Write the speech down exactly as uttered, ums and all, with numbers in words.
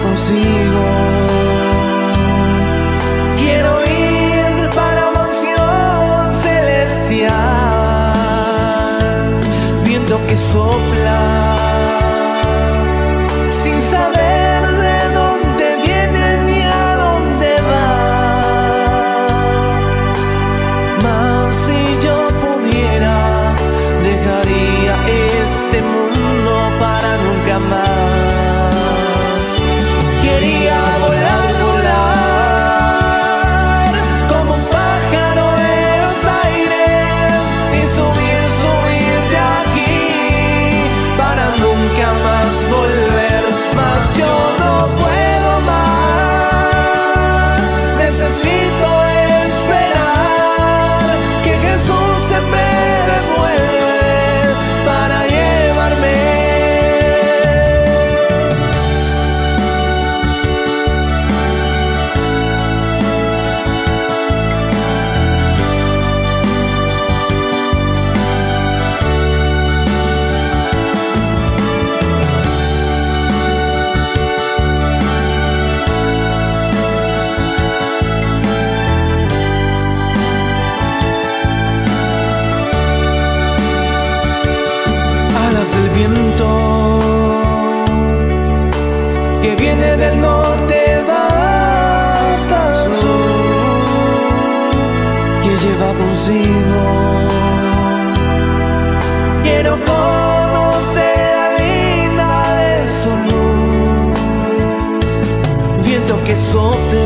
consigo. Quiero ir para mansión celestial, viento que sopla sin saber de dónde viene ni a dónde va. Mas si yo pudiera, dejaría este mundo para nunca más. Quería volar, volar como un pájaro en los aires y subir, subir de aquí para nunca más volver. Mas yo no puedo más, necesito esperar que Jesús en breve vuelve para llevarme. El viento que viene del norte va hasta el sur, que lleva consigo. Quiero conocer la lina de su luz, viento que sopla